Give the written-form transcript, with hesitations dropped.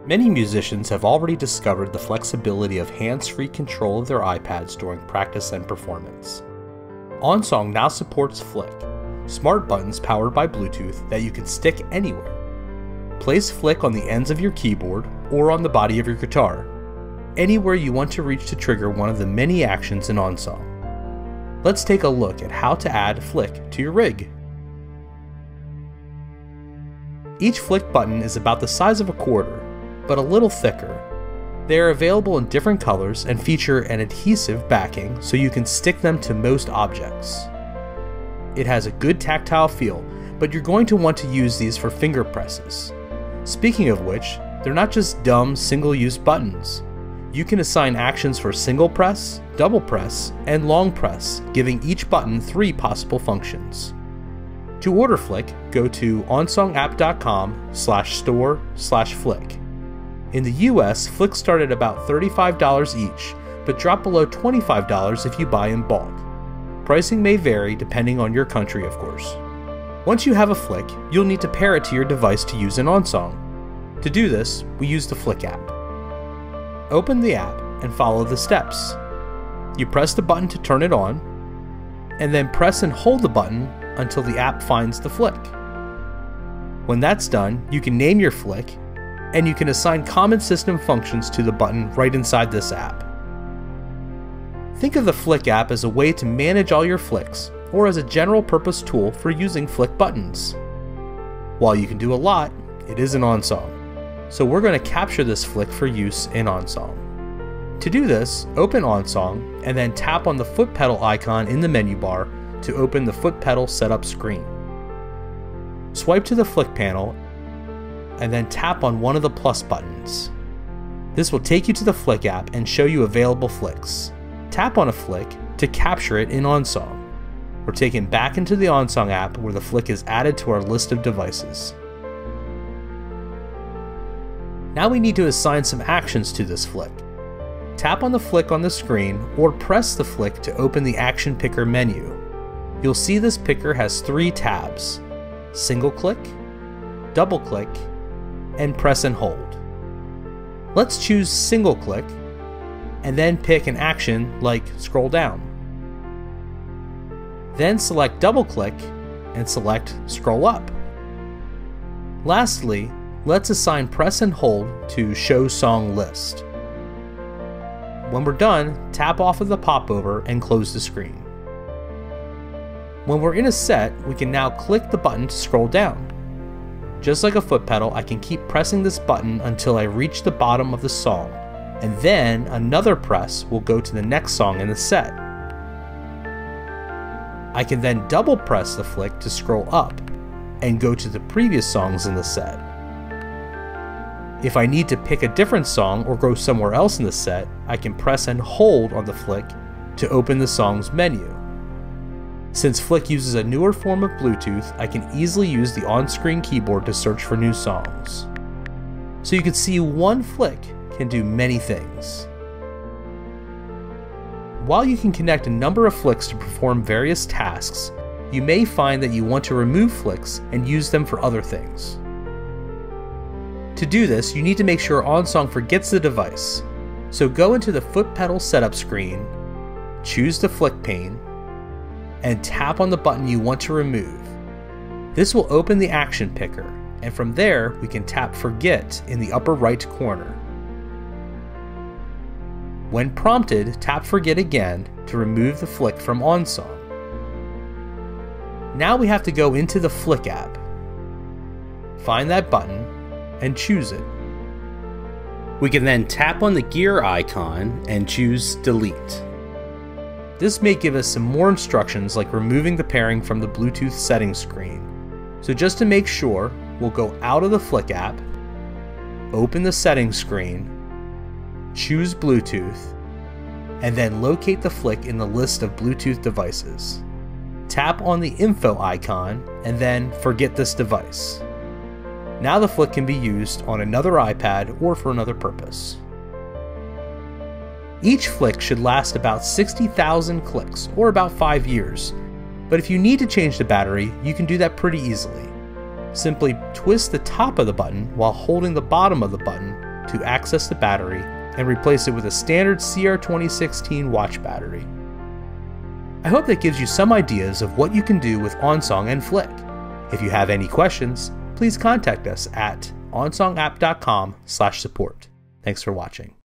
Many musicians have already discovered the flexibility of hands-free control of their iPads during practice and performance. OnSong now supports Flic, smart buttons powered by Bluetooth that you can stick anywhere. Place Flic on the ends of your keyboard or on the body of your guitar, anywhere you want to reach to trigger one of the many actions in OnSong. Let's take a look at how to add Flic to your rig. Each Flic button is about the size of a quarter, but a little thicker. They are available in different colors and feature an adhesive backing so you can stick them to most objects. It has a good tactile feel, but you're going to want to use these for finger presses. Speaking of which, they're not just dumb single-use buttons. You can assign actions for single press, double press, and long press, giving each button 3 possible functions. To order Flic, go to onsongapp.com/store/Flic. In the US, Flics start at about $35 each, but drop below $25 if you buy in bulk. Pricing may vary depending on your country, of course. Once you have a Flic, you'll need to pair it to your device to use in OnSong. To do this, we use the Flic app. Open the app and follow the steps. You press the button to turn it on, and then press and hold the button until the app finds the Flic. When that's done, you can name your Flic, and you can assign common system functions to the button right inside this app. Think of the Flic app as a way to manage all your Flics, or as a general purpose tool for using Flic buttons. While you can do a lot, it is in OnSong, so we're going to capture this Flic for use in OnSong. To do this, open OnSong and then tap on the foot pedal icon in the menu bar to open the foot pedal setup screen. Swipe to the Flic panel and then tap on one of the plus buttons. This will take you to the Flic app and show you available Flics. Tap on a Flic to capture it in OnSong. We're taken back into the OnSong app where the Flic is added to our list of devices. Now we need to assign some actions to this Flic. Tap on the Flic on the screen or press the Flic to open the Action Picker menu. You'll see this picker has 3 tabs: single click, double click, and press and hold. Let's choose single click and then pick an action like scroll down. Then select double click and select scroll up. Lastly, let's assign press and hold to show song list. When we're done, tap off of the popover and close the screen. When we're in a set, we can now click the button to scroll down. Just like a foot pedal, I can keep pressing this button until I reach the bottom of the song, and then another press will go to the next song in the set. I can then double press the Flic to scroll up and go to the previous songs in the set. If I need to pick a different song or go somewhere else in the set, I can press and hold on the Flic to open the song's menu. Since Flic uses a newer form of Bluetooth, I can easily use the on-screen keyboard to search for new songs. So you can see one Flic can do many things. While you can connect a number of Flics to perform various tasks, you may find that you want to remove Flics and use them for other things. To do this, you need to make sure OnSong forgets the device. So go into the foot pedal setup screen, choose the Flic pane, and tap on the button you want to remove. This will open the action picker, and from there we can tap forget in the upper right corner. When prompted, tap forget again to remove the Flic from OnSong. Now we have to go into the Flic app, find that button, and choose it. We can then tap on the gear icon and choose delete. This may give us some more instructions like removing the pairing from the Bluetooth settings screen. So just to make sure, we'll go out of the Flic app, open the settings screen, choose Bluetooth, and then locate the Flic in the list of Bluetooth devices. Tap on the info icon and then forget this device. Now the Flic can be used on another iPad or for another purpose. Each Flic should last about 60,000 clicks, or about 5 years, but if you need to change the battery, you can do that pretty easily. Simply twist the top of the button while holding the bottom of the button to access the battery and replace it with a standard CR2016 watch battery. I hope that gives you some ideas of what you can do with OnSong and Flic. If you have any questions, please contact us at onsongapp.com/support. Thanks for watching.